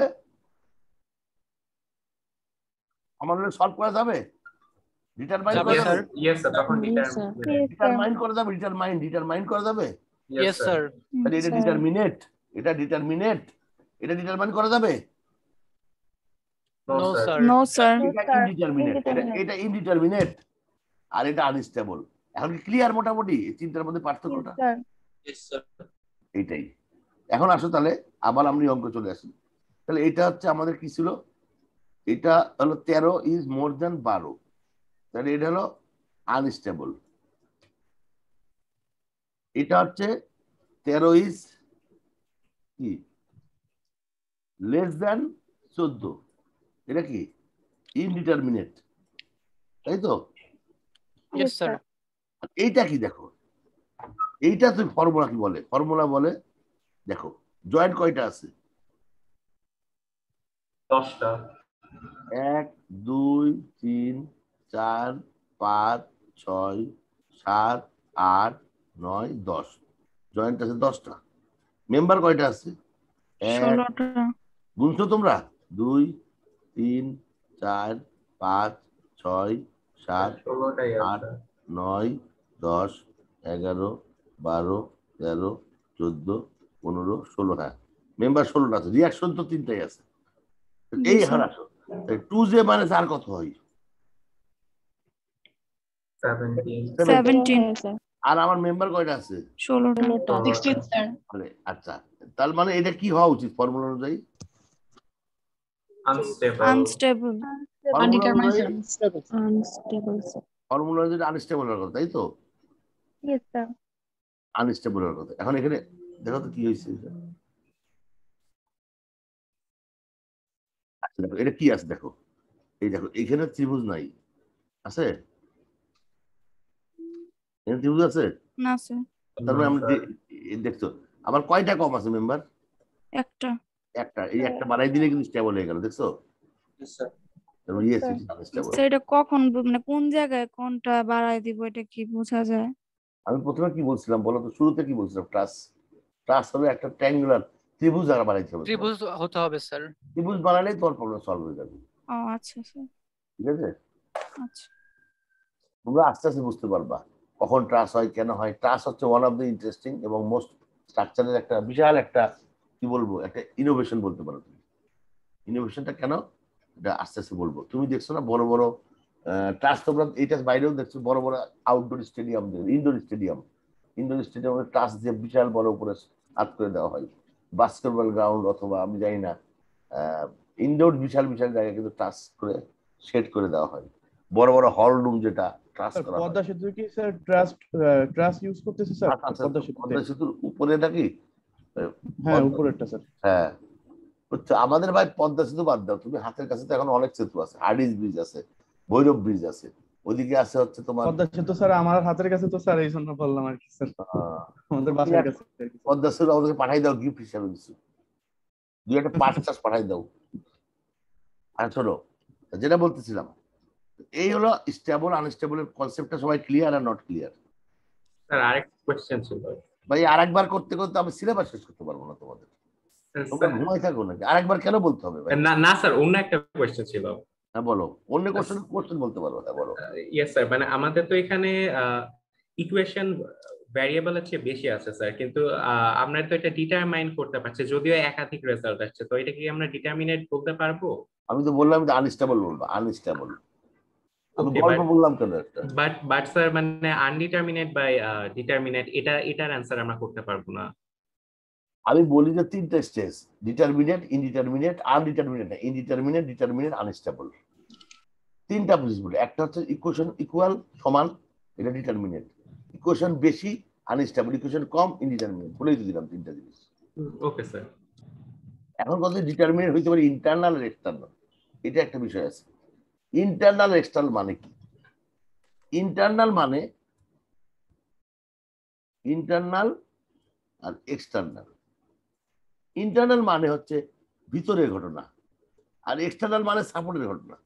সমান হলে সলভ করা যাবে, ডিটারমাইন করা যাবে। ইয়েস স্যার, তখন ডিটারমাইন করা যাবে, ডিটারমাইন ডিটারমাইন করা যাবে। Yes sir. তাহলে এটা ডিটারমিনেট, এটা ডিটারমিনেট, এটা ডিটারমাইন করা যাবে? No sir. No sir. এটা ইনডিটারমিনেট, এটা ইনডিটারমিনেট আর এটা আনস্টেবল। এখন কি ক্লিয়ার মোটামুটি এই তিনটার মধ্যে পার্থক্যটা? এইটাই। এখন আসো তাহলে আবার আমরা অঙ্ক চলে আসি। তাহলে এটা হচ্ছে আমাদের কি ছিল? এটা হলো তেরো ইজ মোর দ্যান বারো, তাহলে এটা হলো আনস্টেবল। এটা হচ্ছে তেরো ইজ কি লেস দ্যান চোদ্দ, এটা কি ইনডিটারমিনেট, তাই তো? Yes sir. এইটা কি দেখো, এইটা তুমি ফর্মুলা কি বলে? ফর্মুলা বলে দেখো জয়েন্ট কয়টা আছে? দশটা। এক দুই তিন চার পাঁচ ছয় সাত আট নয় দশ, জয়েন্ট আছে দশটা। মেম্বার কয়টা আছে? এক, ষোলোটা। গুনছো তোমরা? দুই তিন চার পাঁচ ছয় সাত ষোলোটাই আট আছে। নয় দশ এগারো বারো তেরো চোদ্দ পনেরো ষোলো। হ্যাঁ মেম্বার ষোলোটা আছে, রিয়াকশন তো তিনটাই আছে। এই এখন আসো টু জে মানে আর কত হয়? সেভেন্টিন। আর আমার মেম্বার কয়টা আছে? ষোলোটা। Sixteen sir. আচ্ছা তার মানে এটা কি হওয়া উচিত ফর্মুলা অনুযায়ী? আনস্টেবল। আনস্টেবল। ফর্মুলা অনুযায়ী আনস্টেবল স্যার। ফর্মুলা অনুযায়ী আনস্টেবল হওয়ার কথা, তাই তো? Yes sir. আনস্টেবল হওয়ার কথা। এখন এখানে দেখো তো কি হয়েছে। আচ্ছা দেখো এটা কি আছে, দেখো এই দেখো এখানে ত্রিভুজ নাই, আছে? এখানে ত্রিভুজ আছে? না স্যার। তারপরে আমরা দেখছো আবার কয়টা কম আছে মেম্বার? একটা। একটা, এই একটা বাড়াই দিলে কিন্তু স্টেবল হয়ে গেল, দেখছো? সেটা কখন মানে কোন জায়গায় কোনটা বাড়ায় দিব এটা কি বোঝা যায়? আমি প্রথমে কি বলছিলাম বলো তো, শুরুতে কি বলছিলাম? ট্রাস ট্রাস হবে একটা ট্রায়াঙ্গুলার ত্রিভুজ আর বাড়াইতে হবে, ত্রিভুজ হতে হবে স্যার। ত্রিভুজ বানালেই তোমার প্রবলেম সলভ হয়ে যাবে। ও আচ্ছা স্যার। ঠিক আছে, আচ্ছা তোমরা আস্তে আস্তে বুঝতে পারবা কখন ট্রাস হয়, কেন হয়। ট্রাস হচ্ছে ওয়ান অফ দ্য ইন্টারেস্টিং এবং মোস্ট স্ট্রাকচারের একটা বিশাল একটা কি বলবো একটা ইনোভেশন বলতে পারো তুমি। ইনোভেশনটা কেন এটা আস্তে আস্তে বলবো। তুমি দেখছো না বড় বড় ট্রাস, তোমরা এইটা বাইরেও দেখছো বড় বড় outdoor stadium, indoor stadium, indoor স্টেডিয়ামে ট্রাস দিয়ে বিশাল বড় উপরে হাত করে দেওয়া হয়। বাস্কেটবল গ্রাউন্ড অথবা আমি জানি না ইনডোর বিশাল বিশাল জায়গায় কিন্তু ট্রাস করে সেট করে দেওয়া হয়। বড় বড় হল রুম যেটা ট্রাস করা হয়। পদ্মা সেতু কি স্যার ট্রাস্ট ট্রাস ইউজ করতেছে স্যার? পদ্মা সেতু পদ্মা সেতুর উপরে নাকি? হ্যাঁ উপরেরটা স্যার। হ্যাঁ হচ্ছে আমাদের ভাই পদ্মা সেতু বাদ দাও, তুমি হাতের কাছে তো এখন অনেক সেতু আছে, হার্ডিজ ব্রিজ আছে, ভৈরব ব্রিজ আছে, ওইদিকে আছে হচ্ছে তোমার পদ্মা সেতু স্যার আমার হাতের কাছে তো স্যার এই জন্য বললাম আর কি স্যার আহ, আমাদের বাসার কাছে আর কি, স্যার। পদ্মা সেতু আমাদেরকে পাঠাই দাও গিফট হিসাবে কিছু দুই একটা পাঁচ চাষ পাঠাই দাও। আর শোনো যেটা বলতেছিলাম, এই হলো স্টেবল আনস্টেবলের কনসেপ্টটা সবাই ক্লিয়ার আর নট ক্লিয়ার। স্যার আরেক কোয়েশ্চেন ছিল। ভাই আরেকবার করতে করতে আমি সিলেবাস শেষ করতে পারবো না তোমাদের, তোমরা ঘুমাই থাকো নাকি? আরেকবার কেন বলতে হবে ভাই? না না স্যার, অন্য একটা কোয়েশ্চেন ছিল। হ্যাঁ বলো, অন্য কোশ্চেন কোশ্চেন বলতে পারো। হ্যাঁ বলো। ইয়েস স্যার, মানে আমাদের তো এখানে ইকুয়েশন ভ্যারিয়েবলের চেয়ে বেশি আছে স্যার, কিন্তু আহ, আমরা তো এটা ডিটারমাইন করতে পারছি, যদিও একাধিক রেজাল্ট আসছে, তো এটা কি আমরা ডিটারমিনেট বলতে পারবো? আমি তো বললাম যে আনস্টেবল বলবো, আনস্টেবল। আমি Okay, গল্প but- বললাম কেন একটা? বাট বাট স্যার মানে আনডিটারমিনেট বাই ডিটারমিনেট, এটা এটার অ্যান্সার আমরা করতে পারবো না। আমি বলি যে তিনটা স্টেজ, ডিটারমিনেট, ইনডিটারমিনেট, আনডিটারমিনেট না, ইনডিটারমিনেট, ডিটারমিনেট, আনস্টেবল। তিনটা প্রিন্সিপল। একটা হচ্ছে ইকুয়েশন ইকুয়াল সমান, এটা ডিটারমিনেট। ইকুয়েশন বেশি আনস্টেবল, ইকুয়েশন কম ইনডিটারমিনেট। বলেই তো দিলাম তিনটা জিনিস। Okay sir. এখন কথা ডিটারমিনেট হইতে পারে ইন্টারনাল আর এক্সটার্নাল, এটা একটা বিষয় আছে। ইন্টারনাল এক্সটার্নাল মানে কি? ইন্টারনাল মানে ইন্টারনাল আর এক্সটার্নাল। ইন্টারনাল মানে হচ্ছে ভিতরের ঘটনা, আর এক্সটার্নাল মানে সাপোর্টের ঘটনা।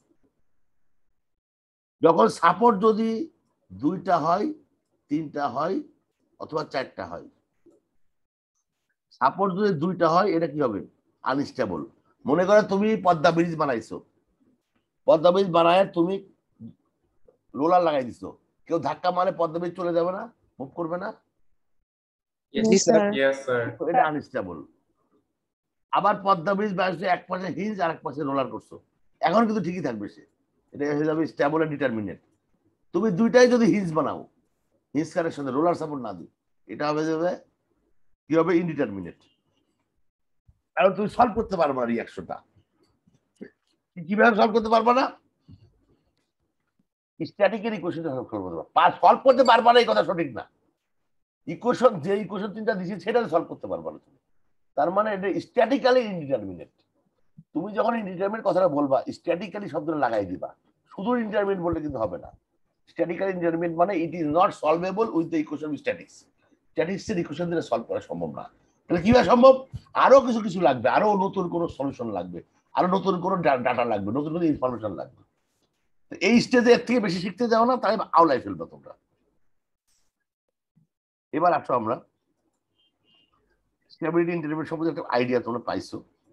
যখন সাপোর্ট যদি দুইটা হয়, তিনটা হয়, অথবা চারটা হয়, সাপোর্ট যদি দুইটা হয় এটা কি হবে? আনস্টেবল। মনে করো তুমি পদ্মা ব্রিজ বানাইছো, পদ্মা ব্রিজ বানায় তুমি রোলার লাগাই দিছো, কেউ ধাক্কা মারে পদ্মা ব্রিজ চলে যাবে না, মুভ করবে না? জি স্যার। Yes sir. তো এটা আনস্টেবল। আবার পদ্মা ব্রিজ বানাইছো, এক পাশে হিঞ্জ আর এক পাশে রোলার করছো, এখন কিন্তু ঠিকই থাকবে সে, এটা হয়ে যাবে স্টেবল আর ডিটারমিনেট। তুমি দুইটাই যদি হিঞ্জ বানাও, হিঞ্জ কানেকশনে রোলার সাপোর্ট না দিই, এটা হবে যাবে কি হবে? ইনডিটারমিনেট। কারণ তুমি সলভ করতে পারবে না রিঅ্যাকশনটা। কিভাবে সলভ করতে পারবে না? স্ট্যাটিকের ইকুয়েশনটা সলভ করতে পারবে। পাঁচ সলভ করতে পারবে না এই কথা সঠিক না। ইকুয়েশন যে ইকুয়েশন তিনটা দিছি সেটা সলভ করতে পারবে না তুমি। তার মানে এটা স্ট্যাটিক্যালি ইনডিটারমিনেট। তুমি যখন ইনডিটারমিনেট কথাটা বলবা, স্ট্যাটিক্যালি শব্দটা লাগাই দিবা, শুধু ইনডিটারমিনেট বললে কিন্তু হবে না। স্ট্যাটিক্যালি ইনডিটারমিনেট মানে it is not solvable with the equation of statics. স্ট্যাটিক্সের ইকুয়েশন দিয়ে সলভ করা সম্ভব না। তাহলে কিভাবে সম্ভব? আরো কিছু কিছু লাগবে, আরো নতুন কোনো সলিউশন লাগবে, আরো নতুন কোনো ডাটা লাগবে, নতুন কোনো ইনফরমেশন লাগবে। এই স্টেজে এর থেকে বেশি শিখতে যাও না, তাই আওলাই ফেলবে তোমরা। এবার আসো আমরা স্টেবিলিটি ইন্টারমিডিয়েট সম্পর্কে একটা আইডিয়া তোমরা পাইছো।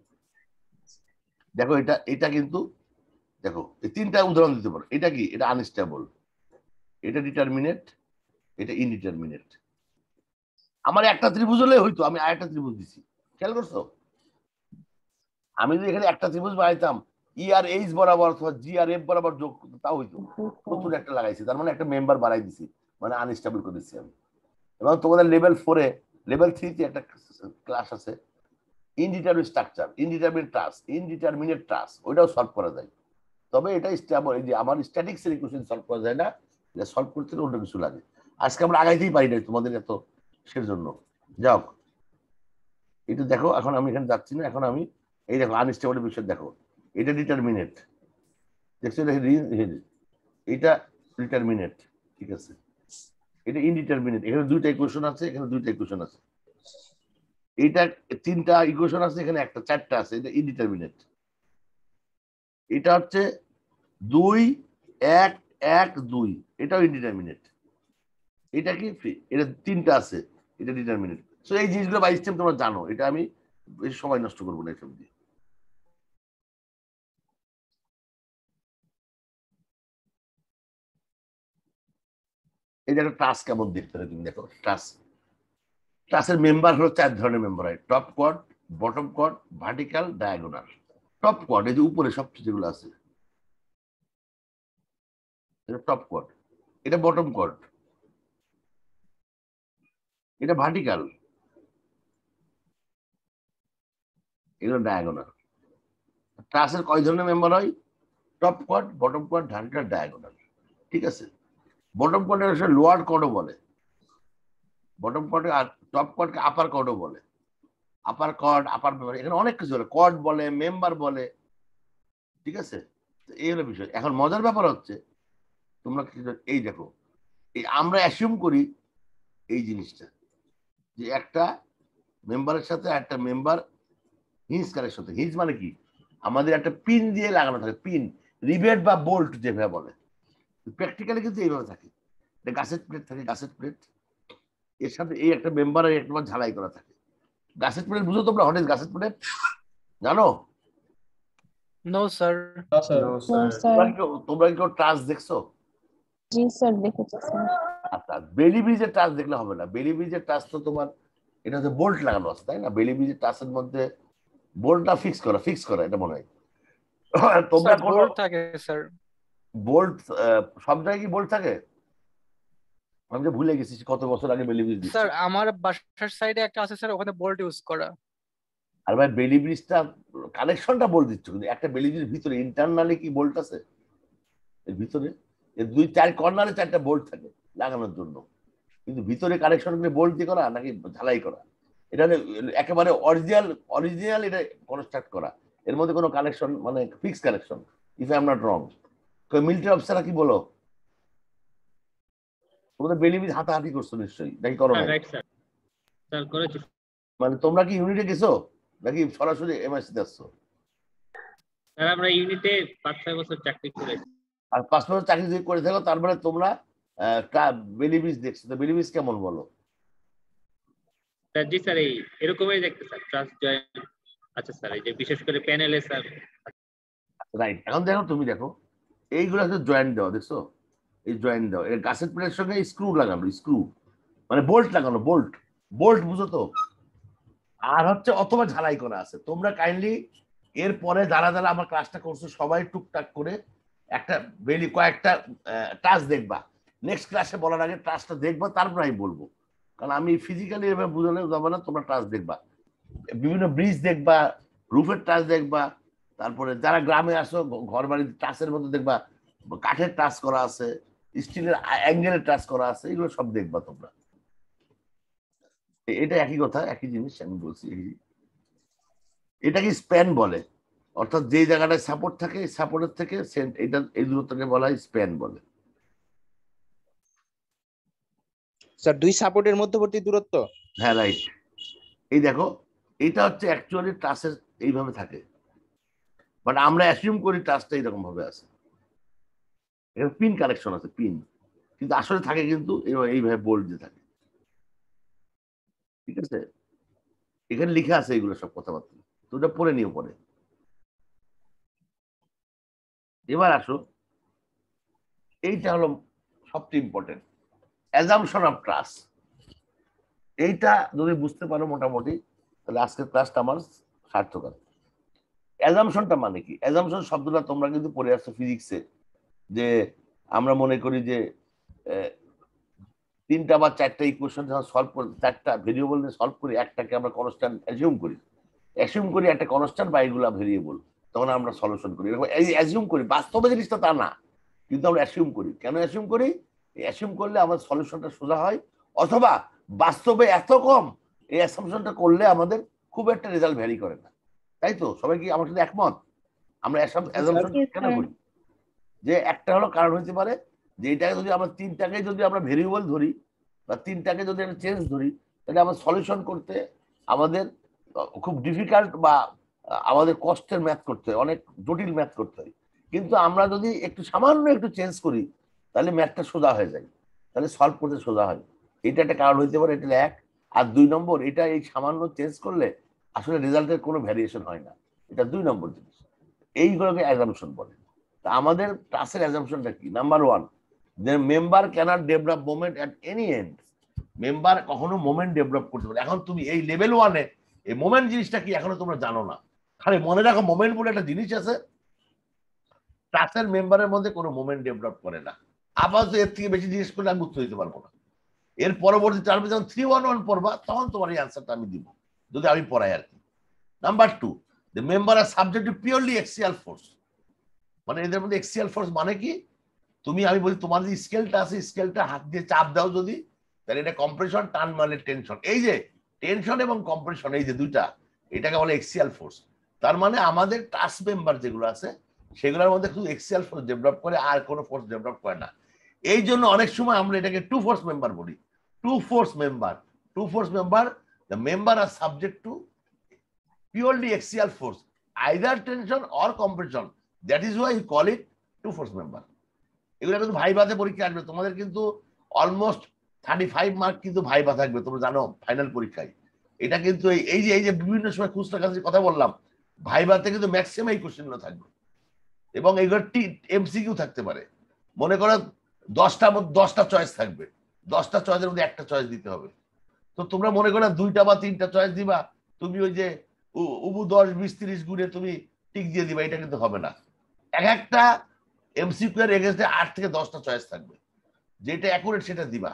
দেখো এটা এটা কিন্তু দেখো এই তিনটা উদাহরণ দিতে পারো। এটা কি? এটা আনস্টেবল, এটা ডিটারমিনেট, এটা ইনডিটারমিনেট। আমার একটা ত্রিভুজ হলে হইতো, আমি আরেকটা ত্রিভুজ দিছি, খেয়াল করছো? আমি যদি এখানে একটা ত্রিভুজ বানাইতাম, ই আর এইচ বরাবর অথবা জি আর এফ বরাবর যোগ করতে, তাও হইতো। নতুন একটা লাগাইছি, তার মানে একটা মেম্বার বাড়াই দিছি, মানে আনস্টেবল করে দিচ্ছি আমি। এবং তোমাদের লেভেল ফোরে, লেভেল থ্রিতে একটা ক্লাস আছে indeterminate structure, indeterminate truss, indeterminate truss, ওইটাও সলভ করা যায়। তবে এটা স্টেবল, এই যে আমার স্ট্যাটিক্সের ইকুয়েশন সলভ করা যায় না, এটা সলভ করতে অন্য কিছু লাগে। আজকে আমরা আগাইতেই পারি না তোমাদের এত সের জন্য। যাও এটা দেখো, এখন আমি এখানে যাচ্ছি না, এখন আমি এই দেখো আনস্টেবল বিষয় দেখো, এটা ডিটারমিনেট, দেখছো? এটা ডিটারমিনেট, ঠিক আছে? এটা ইনডিটারমিনেট। এখানে দুইটা ইকুয়েশন আছে, এখানে দুইটা ইকুয়েশন আছে, এইটা তিনটা ইকুয়েশন আছে, এখানে একটা, চারটা আছে, এটা ইনডিটারমিনেট। এটা হচ্ছে দুই এক এক দুই, এটাও ইনডিটারমিনেট। এটা কি? এটা তিনটা আছে, এটা ডিটারমিনেট। সো এই জিনিসগুলো বাই স্টেপ তোমরা জানো, এটা আমি বেশি সময় নষ্ট করবো না এসব দিয়ে। এই দেখো টাস্ক কেমন দেখতে হয়, তুমি দেখো টাস্ক। টাস্কের মেম্বার হলো চার ধরনের মেম্বার হয়: top quad, bottom quad, vertical, diagonal. Top quad এই যে উপরে সবচেয়ে যেগুলো আছে, এটা টপ কোয়াড, এটা বটম কোয়াড, এটা ভার্টিক্যাল, এগুলো ডায়াগোনাল। ক্লাসের কয় ধরনের মেম্বার হয়? Top quad, bottom quad, vertical, diagonal, ঠিক আছে? বটম কোয়াডের আসলে লোয়ার কোয়াডও বলে, বটম কোয়াডে, আর টপ কোয়াডকে আপার কোয়াডও বলে। আপার কোয়াড, আপার মেম্বার, এখানে অনেক কিছু বলে, কোয়াড বলে, মেম্বার বলে, ঠিক আছে? এই হলো বিষয়। এখন মজার ব্যাপার হচ্ছে তোমরা এই দেখো, এই আমরা অ্যাসিউম করি এই জিনিসটা যে একটা মেম্বারের সাথে একটা মেম্বার হিঞ্জ কানেকশন থাকে। হিঞ্জ মানে কি, আমাদের একটা পিন দিয়ে লাগানো থাকে, পিন রিবেট বা বোল্ট যেভাবে বলে, প্র্যাকটিক্যালি কিন্তু এইভাবে থাকে। এটা গাছের প্লেট থাকে, গাছের প্লেট, এর সাথে এই একটা মেম্বারের একটা ঝালাই করা থাকে। গাছের প্লেট বুঝো তোমরা? হোয়াট ইজ গাছের প্লেট জানো? No sir. তোমরা কি তোমরা কি ট্রাস দেখছো? জি স্যার দেখেছি স্যার। আচ্ছা, বেলি ব্রিজের ট্রাস দেখলে হবে না। বেলি ব্রিজের ট্রাস তো তোমার এটা হচ্ছে বোল্ট লাগানো আছে, তাই না? বেলি ব্রিজের ট্রাসের মধ্যে বোল্টটা ফিক্স করা, ফিক্স করা এটা মনে হয়। তোমরা স্যার কোন বোল্ট থাকে স্যার। বোল্ট সব জায়গায় কি বোল্ট থাকে? আমি তো ভুলে গেছি কত বছর আগে বেলি ব্রিজ স্যার দিচ্ছি। আমার বাসার সাইডে একটা আছে স্যার, ওখানে বোল্ট ইউজ করা। আর ভাই বেলি ব্রিজটা কানেকশনটা বোল্ট দিচ্ছ, কিন্তু একটা বেলি ব্রিজের ভিতরে ইন্টারনালি কি বোল্ট আছে? এর ভিতরে এর দুই চার কর্নারে চারটা বোল্ট থাকে লাগানোর জন্য, কিন্তু ভিতরে কানেকশন করে বোল্ট দিয়ে করা নাকি ঝালাই করা? এটা একেবারে অরিজিনাল অরিজিনাল এটা কনস্ট্রাক্ট করা, এর মধ্যে কোনো কানেকশন মানে fix connection, if I am not wrong. তো মিলিটারি অফিসাররা কি বলো? তোমাদের বেলি ব্রিজ হাতাহাতি করছো নিশ্চয়ই, নাকি করো নাই? মানে তোমরা কি ইউনিটে গেছো নাকি সরাসরি এমআইসি তে আসছো? স্যার আমরা ইউনিটে পাঁচ ছয় বছর চাকরি করেছি। আর পাঁচ বছর চাকরি যদি করে থাকো তারপরে তোমরা বেলি ব্রিজ দেখছো, তো বেলি ব্রিজ কেমন বলো? স্যার জি স্যার এই এরকমই দেখতে স্যার, ট্রাস্ট জয়েন্ট। আচ্ছা স্যার এই যে বিশেষ করে প্যানেলে স্যার। রাইট, এখন দেখো তুমি দেখো এইগুলো হচ্ছে জয়েন্ট দেওয়া, দেখছো? এই জয়েন্ট দেওয়া এর গাছের প্লেটের সঙ্গে স্ক্রু লাগানো, স্ক্রু মানে বোল্ট লাগানো, বোল্ট বোল্ট বুঝো তো? আর হচ্ছে অথবা ঝালাই করা আছে। তোমরা কাইন্ডলি এরপরে যারা যারা আমার ক্লাসটা করছো সবাই টুকটাক করে একটা বেলি কয়েকটা টাচ দেখবা। নেক্সট ক্লাসে বলার আগে টাচটা দেখবা, তারপর আমি বলবো, কারণ আমি ফিজিক্যালি এভাবে বুঝালে যাবো না। তোমরা টাচ দেখবা, বিভিন্ন ব্রিজ দেখবা, রুফের টাচ দেখবা, তারপরে যারা গ্রামে আসো ঘর বাড়ির টাচের মধ্যে দেখবা কাঠের টাচ করা আছে, স্টিলের অ্যাঙ্গেলের টাচ করা আছে, এগুলো সব দেখবা তোমরা। এটা একই কথা, একই জিনিস আমি বলছি। এটাকে স্প্যান বলে, অর্থাৎ যে জায়গাটায় সাপোর্ট থাকে সাপোর্টের থেকে এটা এই দূরত্বকে বলা হয় স্প্যান বলে। স্যার দুই সাপোর্টের মধ্যবর্তী দূরত্ব। হ্যাঁ রাইট। এই দেখো এটা হচ্ছে অ্যাকচুয়ালি টাচের এইভাবে থাকে, বাট আমরা অ্যাসিউম করি টাচটা এইরকম ভাবে আছে। এখানে পিন কানেকশন আছে, পিন, কিন্তু আসলে থাকে কিন্তু এইভাবে বোল্ট দিয়ে থাকে, ঠিক আছে? এখানে লিখে আছে এগুলো সব কথাবার্তা, তো ওটা পড়ে নিও পরে। এবার আসো, এইটা হলো সবচেয়ে ইম্পর্টেন্ট, অ্যাজাম্পশন অফ ট্রাস্ট। এইটা যদি বুঝতে পারো মোটামুটি, তাহলে আজকের ক্লাসটা আমার সার্থক আছে। অ্যাজাম্পশনটা মানে কি? অ্যাজাম্পশন শব্দটা তোমরা কিন্তু পড়ে আসছো ফিজিক্সে, যে আমরা মনে করি যে তিনটা বা চারটা ইকুয়েশন যখন সলভ করি, চারটা ভেরিয়েবল নিয়ে সলভ করি, একটাকে আমরা কনস্ট্যান্ট অ্যাজিউম করি, অ্যাজিউম করি একটা কনস্ট্যান্ট বা এগুলা ভেরিয়েবল, তখন আমরা সলিউশন করি। এরকম অ্যাজিউম করি, বাস্তবে জিনিসটা তা না, কিন্তু আমরা অ্যাসিউম করি। কেন অ্যাসিউম করি? অ্যাসিউম করলে আমাদের সলিউশনটা সোজা হয়, অথবা বাস্তবে এত কম এই অ্যাসাম্পশনটা করলে আমাদের খুব একটা রেজাল্ট ভ্যারি করে না। তাই তো? সবাই কি আমার সাথে একমত? আমরা অ্যাসাম্পশন কেন করি? যে একটা হলো কারণ হতে পারে যে এটাকে যদি আমরা তিনটাকে যদি আমরা ভেরিয়েবল ধরি বা তিনটাকে যদি আমরা চেঞ্জ ধরি, তাহলে আমরা সলিউশন করতে আমাদের খুব ডিফিকাল্ট বা আমাদের কষ্টের ম্যাথ করতে হয়, অনেক জটিল ম্যাথ করতে হয়। কিন্তু আমরা যদি একটু সামান্য একটু চেঞ্জ করি তাহলে ম্যাথটা সোজা হয়ে যায়, তাহলে সলভ করতে সোজা হয়। এটা একটা কারণ হইতে পারে, এটা এক। আর দুই নম্বর, এটা এই সামান্য চেঞ্জ করলে আসলে রেজাল্টের কোনো ভ্যারিয়েশন হয় না, এটা দুই নম্বর জিনিস। এইগুলোকে অ্যাজাম্পশন বলে। তা আমাদের ক্লাসের অ্যাজাম্পশনটা কি? নাম্বার ওয়ান, যে member cannot develop moment at any end. Member কখনো মোমেন্ট ডেভেলপ করতে পারে। এখন তুমি এই লেভেল ওয়ানে এই মোমেন্ট জিনিসটা কি এখনো তোমরা জানো না। খালি মনে রাখো মোমেন্ট বলে একটা জিনিস আছে, ক্লাসের মেম্বারের মধ্যে কোনো মোমেন্ট ডেভেলপ করে না। আপাতত এর থেকে বেশি জিনিস করলে আমি উত্তর দিতে পারবো না। এর পরবর্তী টার্মে যখন থ্রি ওয়ান ওয়ান পড়বা তখন তোমার এই আনসারটা আমি দিব, যদি আমি পড়াই আর কি। Number two, the member are subject to purely axial force. মানে এদের মধ্যে এক্সিয়াল ফোর্স মানে কি? তুমি আমি বলি তোমার যে স্কেলটা আছে, স্কেলটা হাত দিয়ে চাপ দাও যদি, তাহলে এটা কম্প্রেশন, টান মানে টেনশন। এই যে টেনশন এবং কম্প্রেশন, এই যে দুইটা, এটাকে বলে এক্সিয়াল ফোর্স। তার মানে আমাদের টাস্ক মেম্বার যেগুলো আছে সেগুলোর মধ্যে শুধু এক্সিয়াল ফোর্স ডেভেলপ করে, আর কোনো ফোর্স ডেভেলপ করে না। এই জন্য অনেক সময় আমরা এটাকে টু ফোর্স মেম্বার বলি। Two force member two force member the member are subject to purely axial force either tension or compression, that is why you call it two force member. এগুলো কিন্তু ভাইভাতে পরীক্ষা আসবে তোমাদের, কিন্তু অলমোস্ট থার্টি ফাইভ মার্ক কিন্তু viva থাকবে, তোমরা জানো ফাইনাল পরীক্ষায়। এটা কিন্তু এই যে এই যে বিভিন্ন সময় খুচরা কাছে কথা বললাম, ভাইভাতে কিন্তু ম্যাক্সিমাম এই কোশ্চেনগুলো থাকবে এবং এইগুলো এমসিকিউ থাকতে পারে। মনে করো দশটা দশটা চয়েস থাকবে, দশটা চয়েসের মধ্যে একটা চয়েস দিতে হবে। তো তোমরা মনে করো দুইটা বা তিনটা চয়েস দিবা, তুমি ওই যে উবু দশ বিশ তিরিশ গুণে তুমি টিক দিয়ে দিবা, এটা কিন্তু হবে না। এক একটা এমসিকিউ এর এগেইনস্টে আট থেকে দশটা চয়েস থাকবে, যেটা অ্যাকুরেট সেটা দিবা।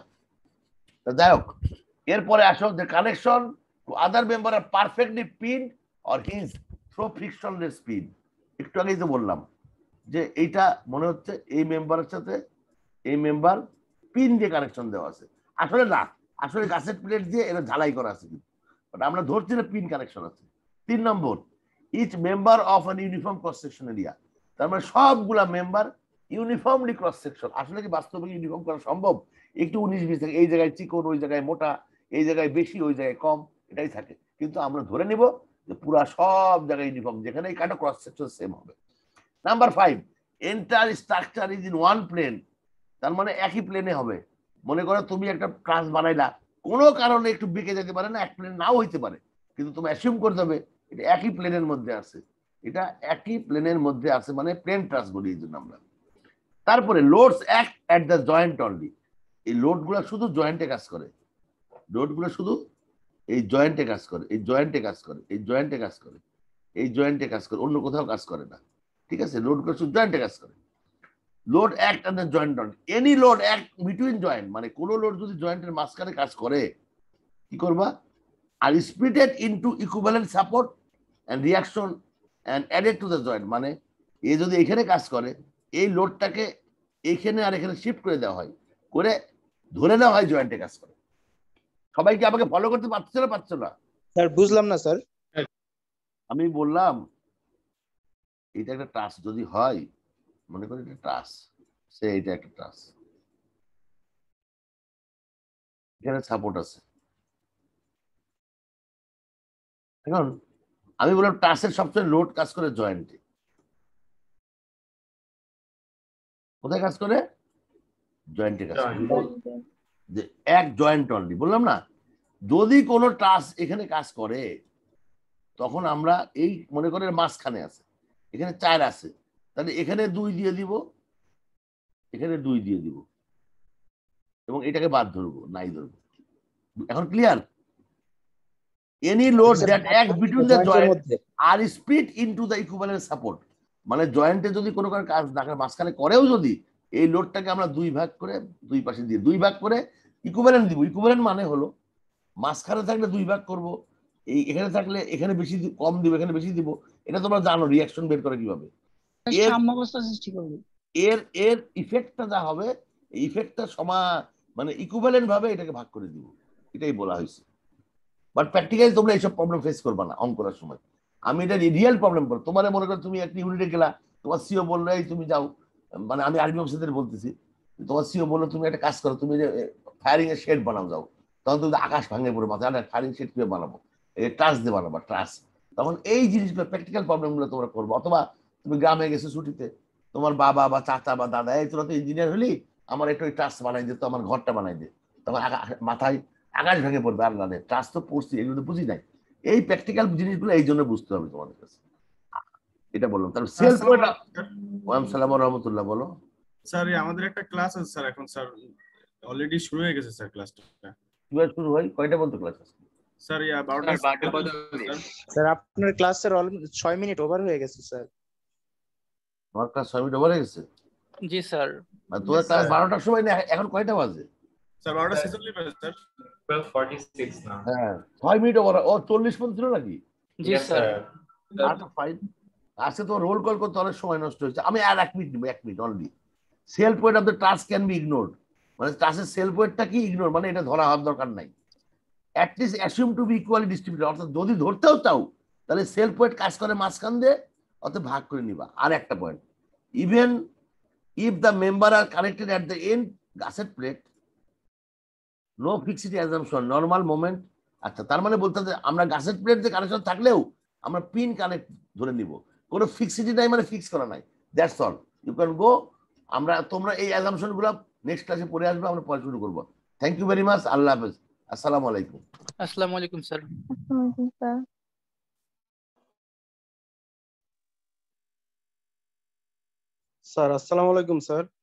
যাই হোক, এরপরে আসো যে connection to other member are perfectly pin or hinge through frictionless pin. একটু আগেই তো বললাম যে এইটা মনে হচ্ছে এই মেম্বারের সাথে এই মেম্বার পিন দিয়ে কানেকশন দেওয়া আছে, আসলে না, আসলে গাছের প্লেট দিয়ে এটা ঝালাই করা আছে, কিন্তু আমরা ধরছি না পিন কানেকশন আছে। তিন নম্বর, each member of an uniform cross section area, তার মানে সবগুলা মেম্বার ইউনিফর্মলি ক্রস সেকশন। আসলে কি বাস্তবে ইউনিফর্ম করা সম্ভব? একটু উনিশ বিশ থাকে, এই জায়গায় চিকন, ওই জায়গায় মোটা, এই জায়গায় বেশি, ওই জায়গায় কম, এটাই থাকে। কিন্তু আমরা ধরে নিব যে পুরা সব জায়গায় ইউনিফর্ম, যেখানে কাটো ক্রস সেকশন সেম হবে। Number five, entire structure is in one plane, তার মানে একই প্লেনে হবে। মনে করো তুমি একটা ক্লাস বানাইলা, কোনো কারণে একটু বেঁকে যেতে পারে না, এক প্লেন নাও হইতে পারে, কিন্তু তুমি অ্যাসিউম করতে হবে এটা একই প্লেনের মধ্যে আছে, এটা একই প্লেনের মধ্যে আছে, মানে প্লেন ট্রাস বলি এই জন্য আমরা। তারপরে loads act at the joint only, এই লোডগুলো শুধু জয়েন্টে কাজ করে, লোডগুলো শুধু এই জয়েন্টে কাজ করে, এই জয়েন্টে কাজ করে, এই জয়েন্টে কাজ করে, এই জয়েন্টে কাজ করে, অন্য কোথাও কাজ করে না। ঠিক আছে, লোডগুলো শুধু জয়েন্টে কাজ করে। Load act on the joint only, any load act between joint, মানে কোনো লোড যদি জয়েন্টের মাঝখানে কাজ করে কি করবা, আর splitted into equivalent support and reaction and added to the joint, মানে এ যদি এখানে কাজ করে, এই লোডটাকে এখানে আর এখানে শিফট করে দেওয়া হয়, করে ধরে নেওয়া হয় জয়েন্টে কাজ করে। সবাই কি আমাকে ফলো করতে পারছে না পারছো না? স্যার বুঝলাম না স্যার। আমি বললাম এটা একটা টাস্ক যদি হয়, মনে করি এটা টাস্ক, সে এটা একটা টাস্ক, এখানে সাপোর্ট আছে। এখন আমি বললাম টাস্কের সবচেয়ে লোড কাজ করে জয়েন্টে। কোথায় কাজ করে? জয়েন্টে কাজ করে, যে এক জয়েন্ট অনলি বললাম না। যদি কোনো টাস্ক এখানে কাজ করে তখন আমরা এই মনে করে মাঝখানে আছে, এখানে চার আছে, তাহলে এখানে দুই দিয়ে দিব, এখানে দুই দিয়ে দিব এবং এটাকে বাদ ধরবো, নাই ধরবো। এখন clear? Any load that act between the joint are split into the equivalent support, মানে জয়েন্টে যদি কোনো কাজ মাঝখানে করেও যদি এই লোডটাকে আমরা দুই ভাগ করে দুই পাশে দিয়ে দুই ভাগ করে ইকুইভ্যালেন্ট দিব। ইকুইভ্যালেন্ট মানে হলো মাঝখানে থাকলে দুই ভাগ করব, এই এখানে থাকলে এখানে বেশি কম দিব, এখানে বেশি দিব। এটা তোমরা জানো রিঅ্যাকশন বের করে কিভাবে, সাম্যাবস্থা সৃষ্টি করবে। এর এর ইফেক্টটা যা হবে, এই ইফেক্টটা সমান মানে ইকুইভ্যালেন্ট ভাবে এটাকে ভাগ করে দিব, এটাই বলা হয়েছে। বাট প্র্যাকটিক্যালি তোমরা এইসব প্রবলেম ফেস করবে না অঙ্ক করার সময়। আমি এটা রিয়েল প্রবলেম করো, তোমার মনে করো তুমি একটা ইউনিটে গেলা, তোমার সিও বললো এই তুমি যাও, মানে আমি আর্মি অফিসারদের বলতেছি, তোমার সিও বললো তুমি একটা কাজ করো, তুমি ফায়ারিং এর শেড বানাও যাও, তখন তুমি আকাশ ভাঙে পড়ে মাথায় ফায়ারিং শেড কিভাবে বানাবো, ট্রাস দিয়ে বানাবো ট্রাস। তখন এই জিনিসগুলো প্র্যাকটিক্যাল প্রবলেমগুলো তোমরা করবো। অথবা তুমি গ্রামে গেছো ছুটিতে, তোমার বাবা বা চাচা বা দাদা এই তোরা তো ইঞ্জিনিয়ার হলি, আমার একটু ওই ট্রাস বানাই দে, তো আমার ঘরটা বানাই দে, তখন মাথায় আকাশ ভেঙে পড়বে, আর না ট্রাস তো পড়ছি, এগুলো তো বুঝি নাই। এই প্র্যাকটিক্যাল জিনিসগুলো এই জন্য বুঝতে হবে তোমাদের কাছে, এটা বললাম। তাহলে সেলফ ওয়ালাইকুম সালাম ওয়া রাহমাতুল্লাহ। বলো স্যার, আমাদের একটা ক্লাস আছে স্যার, এখন স্যার অলরেডি শুরু হয়ে গেছে স্যার ক্লাসটা। কিভাবে শুরু হয়, কয়টা বলতে ক্লাস আছে স্যার? ইয়া বারোটা। স্যার আপনার ক্লাস স্যার ছয় মিনিট ওভার হয়ে গেছে স্যার। আমার ক্লাস ছয় মিনিট ওভার হয়ে গেছে? জি স্যার। তোমার ক্লাস বারোটার সময় না, এখন কয়টা বাজে? স্যার বারোটা ছেচল্লিশ বাজে স্যার। twelve forty-six না? হ্যাঁ, ছয় মিনিট ওভার। ও চল্লিশ পর্যন্ত ছিল নাকি? জি স্যার। আচ্ছা ফাইন। আজকে তো রোল কল করতে অনেক সময় নষ্ট হয়েছে, আমি আর এক মিনিট নেবো, এক minute only. Self weight of the টাস্ক ক্যান বি ইগনোরড, মানে টাস্কের সেলফ ওয়েটটা কি ইগনোর, মানে এটা ধরা হওয়ার দরকার নাই। At least assume to be equally distributed, অর্থাৎ যদি ধরতেও চাও তাহলে সেলফ ওয়েট কাজ করে মাঝখান দিয়ে, অত ভাগ করে নিবা। আর একটা point, even if the member are connected at the end gusset plate, no fixity assumption, normal moment. আচ্ছা, তার মানে বলতে হবে আমরা গাসেট প্লেট যে কানেকশন থাকলেও আমরা পিন কানেক্ট ধরে নিব, কোনো ফিক্সিটি নাই মানে ফিক্স করা নাই, that's all, you can go. আমরা তোমরা এই অ্যাজাম্পশন গুলো নেক্সট ক্লাসে পড়ে আসবে, আমরা পড়া শুরু করবো। থ্যাংক ইউ ভেরি মাচ, আল্লাহ হাফেজ, আসসালামু আলাইকুম। আসসালামু আলাইকুম স্যার। আসসালামু আলাইকুম স্যার। স্যার আসসালামু আলাইকুম স্যার।